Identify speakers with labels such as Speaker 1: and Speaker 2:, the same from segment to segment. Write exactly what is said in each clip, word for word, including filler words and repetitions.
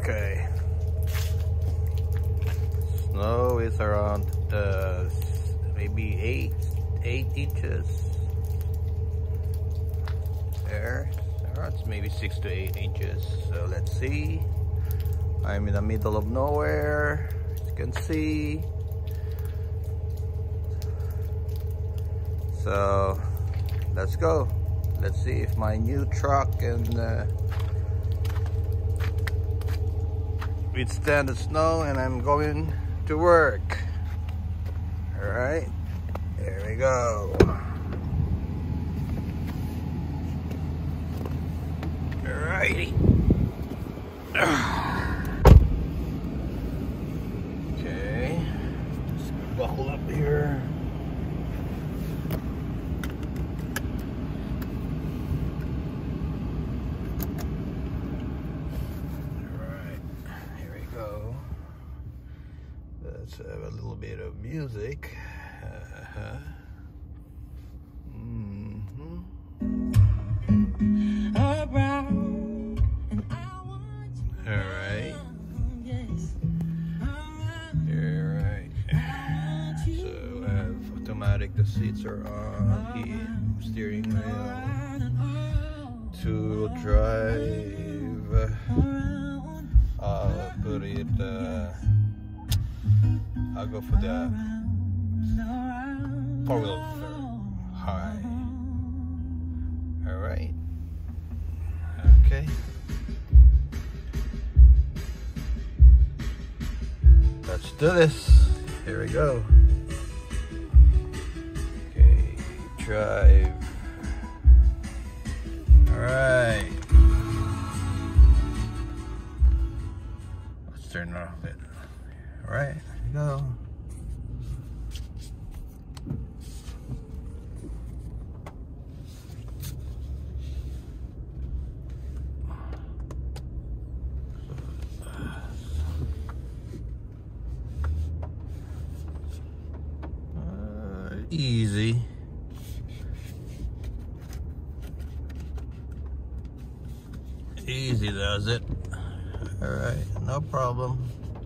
Speaker 1: Okay. Snow is around uh, maybe eight, eight inches. There, around maybe six to eight inches. So let's see. I'm in the middle of nowhere, as you can see. So let's go. Let's see if my new truck can uh, withstand the snow, and I'm going to work. All right, there we go. All righty. Okay, let's buckle up here. Let's have a little bit of music. Uh-huh. Mm-hmm. All right. All right. So I have automatic. The seats are on. The steering wheel. Two-wheel drive. I'll put it. Uh, I'll go for the four-wheel high. All right. Okay. Let's do this. Here we go. Okay. Drive. All right. Let's turn it off a bit. All right. Go. Uh, easy. Easy does it. All right, no problem.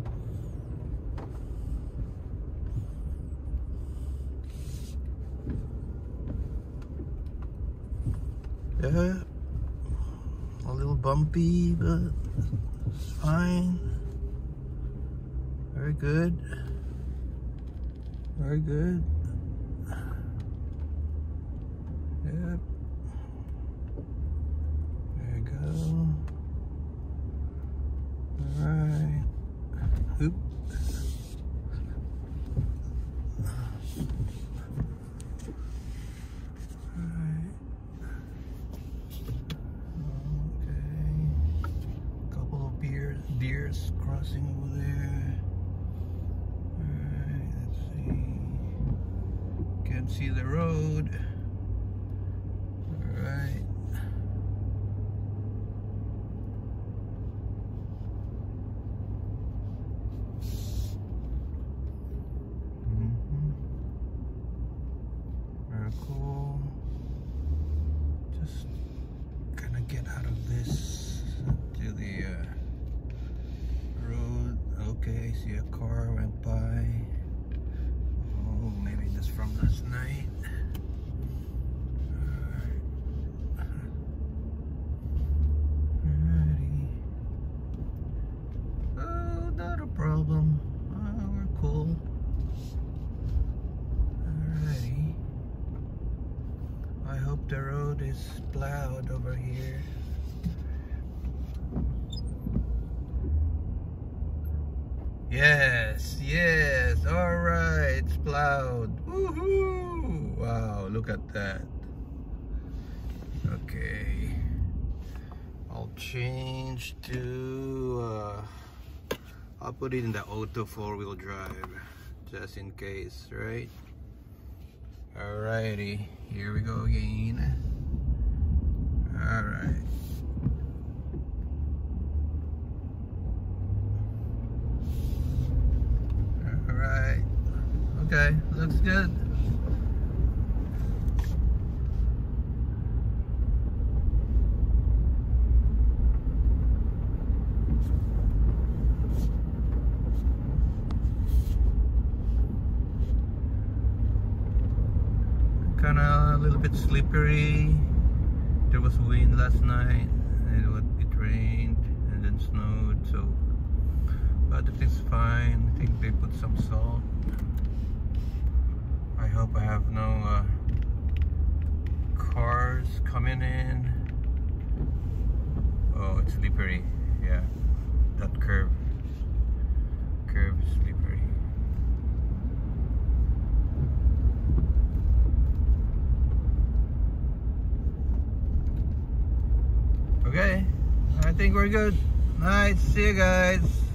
Speaker 1: Yeah, a little bumpy, but it's fine. Very good. Very good. Yep. There you go. All right. Oop. Deers crossing over there. Alright, let's see. Can't see the road. Alright. Mm-hmm. Very cool. Just gonna get out of this to the uh, road. Okay, see a car went by. Oh, maybe that's from last night. Alright. Alrighty. Oh, not a problem. Oh, we're cool. Alrighty. I hope the road is plowed over here. Yes, yes, all right, it's plowed. Woohoo! Wow, look at that. Okay, I'll change to, uh, I'll put it in the auto four-wheel drive, just in case, right? Alrighty, here we go again. All right. Okay, looks good. little bit slippery. There was wind last night, and it, it rained and then snowed. So, but everything's fine. I think they put some salt. I hope I have no uh, cars coming in. Oh, it's slippery. Yeah, that curve. Curve is slippery. Okay, I think we're good. Alright, see you guys.